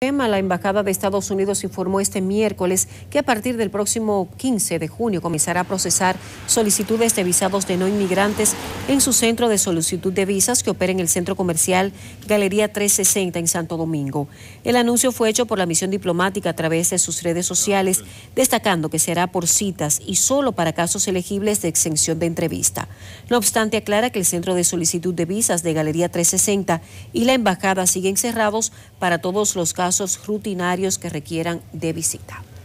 La Embajada de Estados Unidos informó este miércoles que a partir del próximo 15 de junio comenzará a procesar solicitudes de visados de no inmigrantes en su centro de solicitud de visas que opera en el centro comercial Galería 360 en Santo Domingo. El anuncio fue hecho por la misión diplomática a través de sus redes sociales, destacando que será por citas y solo para casos elegibles de exención de entrevista. No obstante, aclara que el centro de solicitud de visas de Galería 360 y la embajada siguen cerrados para todos los casos rutinarios que requieran de visita.